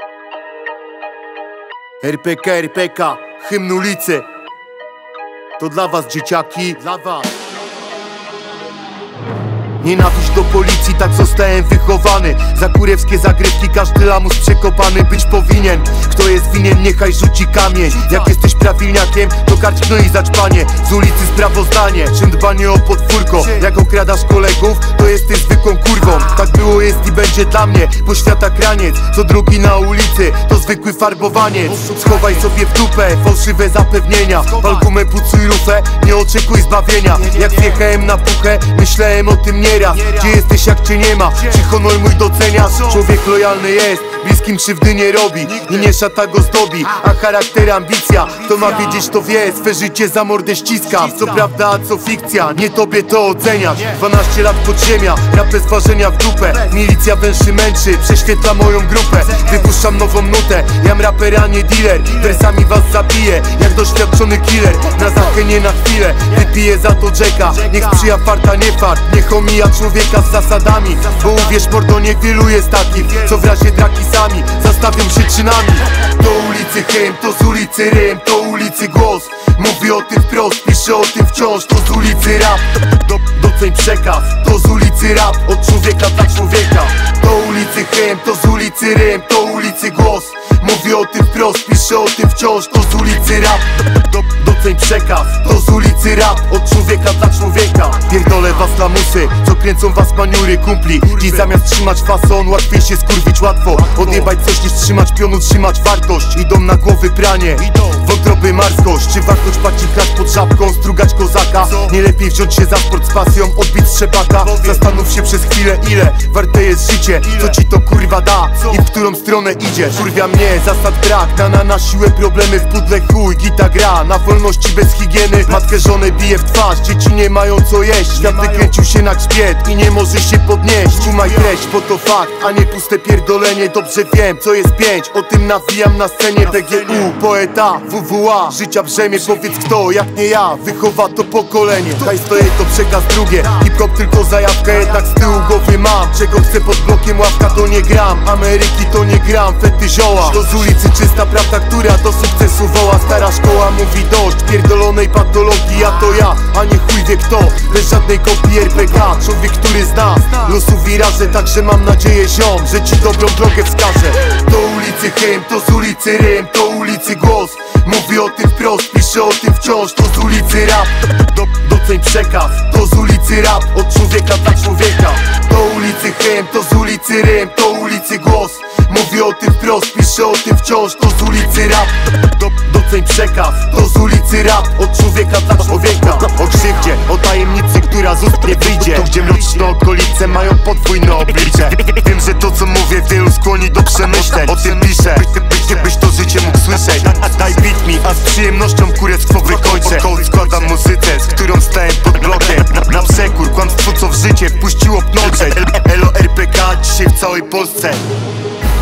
RPK, RPK, hymn ulicy. To dla was, dzieciaki, dla was. Nienawiść do policji, tak zostałem wychowany. Za kurewskie zagrywki każdy lamus przekopany być powinien. Kto jest winien, niechaj rzuci kamień. Jak jesteś prawilniakiem, to karć gnoi zaćpanie. Z ulicy sprawozdanie, czym dbanie o podwórko. Jak okradasz kolegów, to jesteś zwykłą kurwą. Tak było, jest i będzie dla mnie poświata kraniec. Co drugi na ulicy, to zwykły farbowaniec. Schowaj sobie w dupę fałszywe zapewnienia. Pal gumę, pucuj rufę, nie oczekuj zbawienia. Jak wjechałem na puchę, myślałem o tym nieraz. Gdzie jesteś, jak cię nie ma? Czy honor mój doceniasz? Człowiek lojalny jest, bliskim krzywdy nie robi. I nie szata go zdobi, a charakter ambicja. Kto ma wiedzieć, to wie, swe życie za mordę ściskam. Co prawda, a co fikcja, nie tobie to oceniać. 12 lat podziemia, rap bez ważenia w dupę. Milicja węszy męczy, prześwietla moją grupę. Wypuszczam nową nutę, jam raper, a nie dealer. Wersami was zabiję, jak doświadczony killer. Na zachę nie na chwilę, wypiję za to Jacka. Niech sprzyja farta, nie fart, niech omija człowieka z zasadami. Bo uwierz mordo, niewielu jest takich, co w razie draki sami zastawią się czynami. To ulicy hymn, to z ulicy rym, to ulicy głos. Mówię o tym wprost, piszę o tym wciąż, to z ulicy rap. Doceń przekaz, to z ulicy rap, od człowieka dla człowieka. To ulicy hymn, to z ulicy rym, to ulicy głos. Mówię o tym wprost, piszę o tym wciąż, to z ulicy rap. Doceń przekaz, to z ulicy rap, od człowieka dla człowieka. Pierdolę was lamusy, co kręcą was maniury kumpli. Dziś zamiast trzymać fason, łatwiej się skurwić łatwo. Odjebać coś niż trzymać pionu, trzymać wartość. Idą na głowy pranie, wątroby marskość. Czy wartość płaci chlać pod żabką, strugać kozaka? Nie lepiej wziąć się za sport z pasją, odbić strzepaka? Zastanów się przez chwilę, ile warte jest życie. Co ci to kurwa da i w którą stronę idzie? Kurwia mnie, zasad brak, na siłę problemy w pudle chuj. Gita gra, na wolności bez higieny. Matkę żonę bije w twarz, dzieci nie mają co jeść. Świat wykręcił się na grzbiet i nie może się podnieść. Kumaj treść, bo to fakt, a nie puste pierdolenie. Dobrze wiem, co jest 5, o tym nawijam na scenie. PGU, poeta, WWA, życia brzemię. Powiedz kto, jak nie ja, wychowa to pokolenie. Hajs to jest to przekaz drugie, hip-hop tylko zajawka. Jednak z tyłu głowy mam, czego chcę pod blokiem, ławka to nie gram. Ameryki to nie gram, fety zioła. To z ulicy czysta prawda, która do sukcesu woła. Stara szkoła mówi dość pierdolonej patologii, a to ja, a nie chuj wie kto. Bez żadnej kopii RPK, człowiek, który zna losu wiraże. Także mam nadzieję ziom, że ci dobrą drogę wskażę. To ulicy hymn, to z ulicy rym, to ulicy głos. Mówię o tym wprost, piszę o tym wciąż, to z ulicy rap. Doceń przekaz, to z ulicy rap, od człowieka dla człowieka. To ulicy hymn, to z ulicy rym, to ulicy głos. Mówię o tym wprost, piszę o tym wciąż, to z ulicy rap. Doceń przekaz, to z ulicy rap, od człowieka dla człowieka. O krzywdzie, o tajemnicy, która z ust nie wyjdzie. To gdzie mroczne okolice mają podwójne oblicze. Wiem, że to co mówię wielu skłoni do przemyśleń. O tym piszę, byś to życie mógł słyszeć. Daj beat mi, a z przyjemnością kurewstwo wykończę. Składam muzyce, z którą stałem pod blokiem. Na przekór, kłamstwo co w życie wpuściło pnączek. Elo RPK, dzisiaj w całej Polsce.